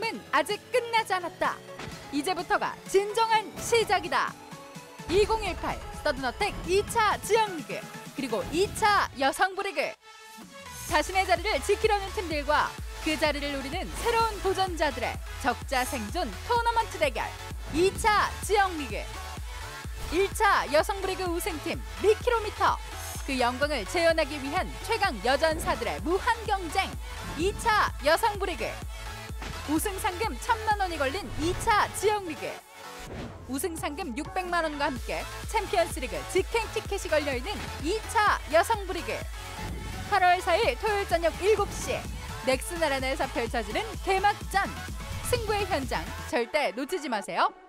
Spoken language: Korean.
게임은 아직 끝나지 않았다. 이제부터가 진정한 시작이다. 2018 서든어택 2차 지역리그 그리고 2차 여성부 리그. 자신의 자리를 지키려는 팀들과 그 자리를 노리는 새로운 도전자들의 적자 생존 토너먼트 대결 2차 지역리그. 1차 여성부 리그 우승팀 리키로미터, 그 영광을 재현하기 위한 최강 여전사들의 무한 경쟁 2차 여성부 리그. 우승 상금 1,000만 원이 걸린 2차 지역리그. 우승 상금 600만 원과 함께 챔피언스리그 직행 티켓이 걸려있는 2차 여성부 리그. 8월 4일 토요일 저녁 7시 넥슨 아레나에서 펼쳐지는 개막전. 승부의 현장 절대 놓치지 마세요.